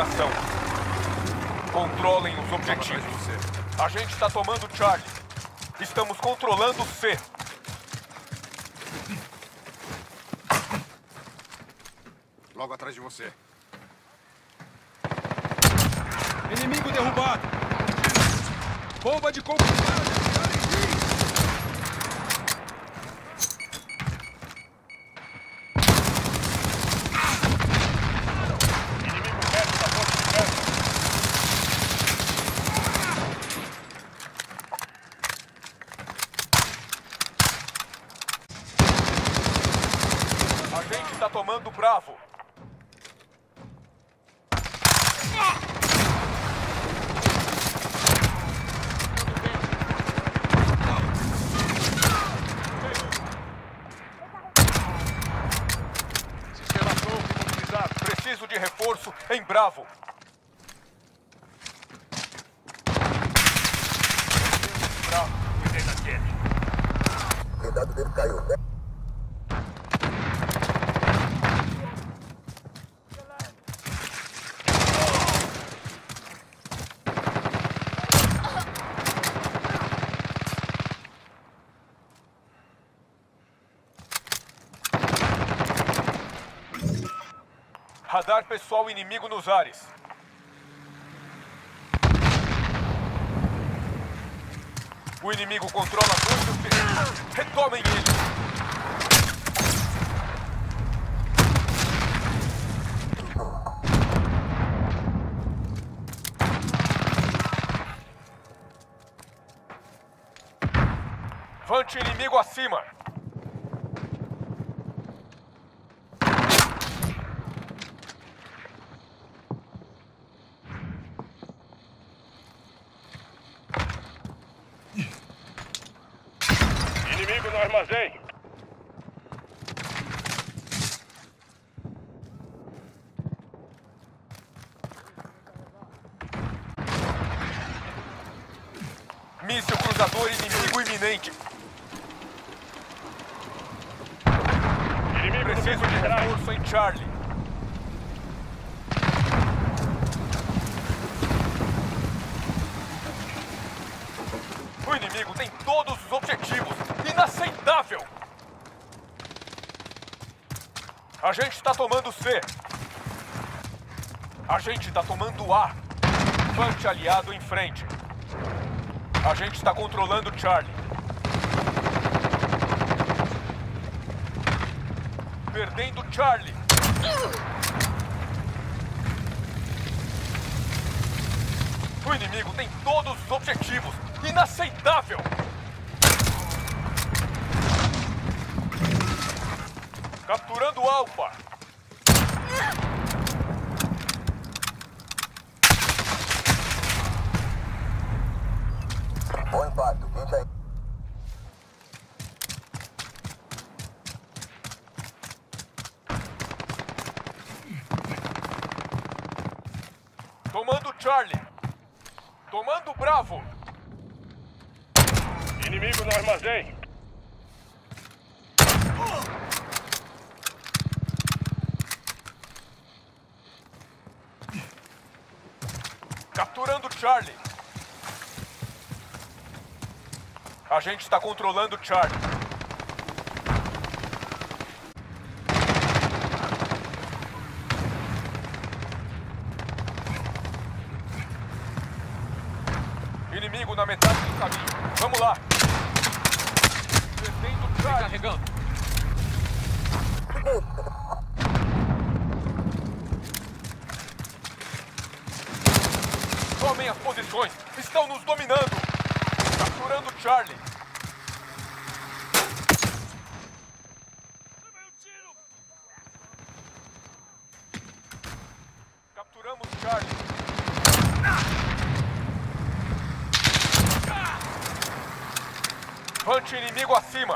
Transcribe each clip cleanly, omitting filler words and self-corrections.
ação. Controlem os objetivos. A gente está tomando Charlie. Estamos controlando C. Logo atrás de você. Inimigo derrubado. Bomba de combustível. Está tomando Bravo. Sistema pronto e mobilizado. Preciso de reforço em Bravo. Bravo, cuidei da Jenny. Cuidado dele caiu. Radar pessoal inimigo nos ares. O inimigo controla dois objetivos. Retomem ele. Vante inimigo acima. Inimigo no armazém. Míssil cruzador inimigo iminente. Inimigo Preciso de reforço em Charlie. O inimigo tem todos os objetivos. Inaceitável! A gente está tomando C. A gente está tomando A. Vante aliado em frente. A gente está controlando Charlie. Perdendo Charlie. O inimigo tem todos os objetivos. Inaceitável! Capturando Alpha. Bom impacto, 20 aí. Tomando Charlie. Tomando Bravo. Inimigo no armazém. Capturando Charlie. A gente está controlando Charlie. Inimigo na metade do caminho. Vamos lá. Perdendo Charlie. Carregando. Tomem as posições. Estão nos dominando. Capturando Charlie. Capturamos Charlie. Vante inimigo acima.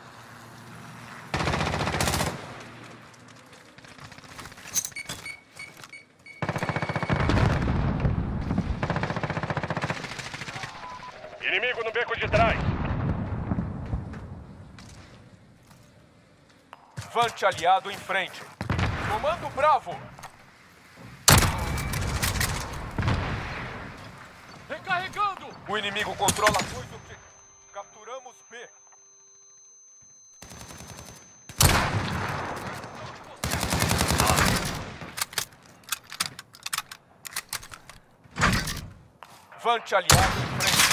Inimigo no beco de trás. Vante aliado em frente. Comando Bravo. Recarregando! O inimigo controla 2 objetivos. Capturamos B. Vante aliado em frente.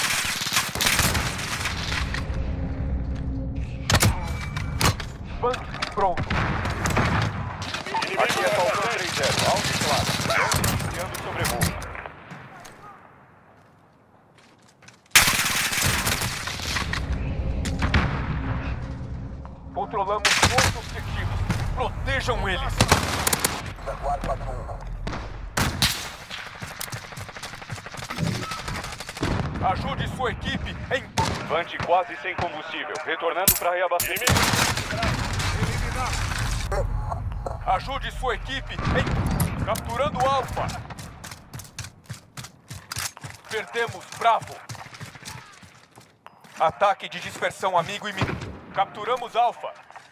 Vante pronto. Aqui é Falcão 3-0, alto e claro. Iniciando sobrevoo. Controlamos 2 objetivos. Protejam eles. Jaguar 4-1. Ajude sua equipe em... Vante quase sem combustível. Retornando para reabastecimento. Ajude sua equipe em... Capturando Alfa. Perdemos Bravo. Ataque de dispersão amigo e... Capturamos Alfa.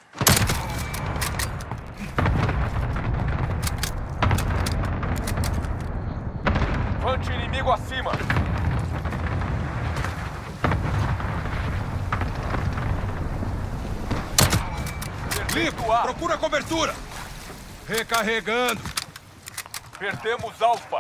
Vante inimigo acima. Limpo! Procura cobertura! Recarregando! Perdemos Alfa.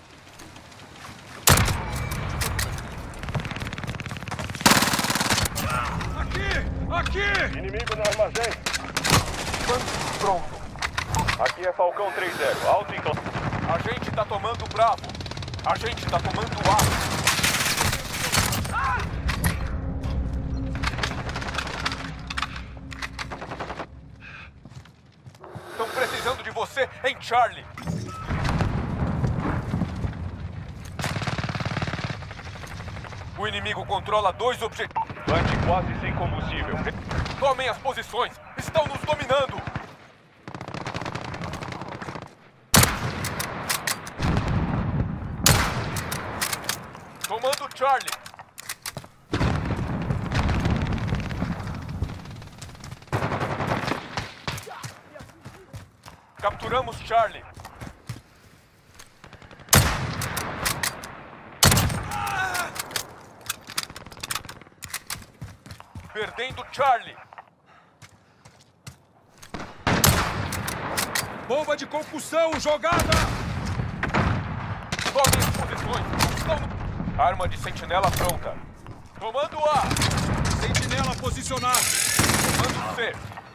Aqui! Inimigo no armazém. Vante pronto. Aqui é Falcão 3-0, alto e claro. A gente tá tomando Bravo. A gente tá tomando A. Estão precisando de você em Charlie. O inimigo controla 2 objetivos. Vante quase sem combustível. Tomem as posições. Estão nos dominando. Tomando Charlie. Capturamos Charlie. Perdendo Charlie. Bomba de concussão jogada! Tomem as posições. Estão no... Arma de sentinela pronta. Tomando A. Sentinela posicionado! Tomando C.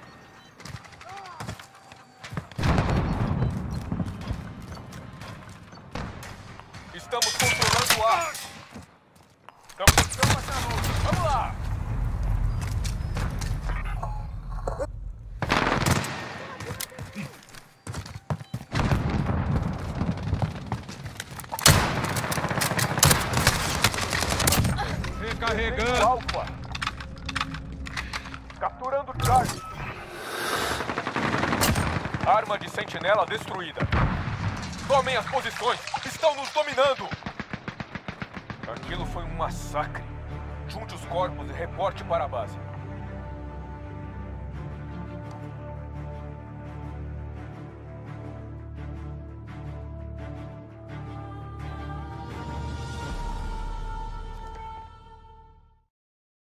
Estamos controlando A. Estamos na luz. Vamos lá. Recarregando! Alfa. Capturando Charlie. Arma de sentinela destruída. Tomem as posições. Estão nos dominando. Aquilo foi um massacre. Junte os corpos e reporte para a base.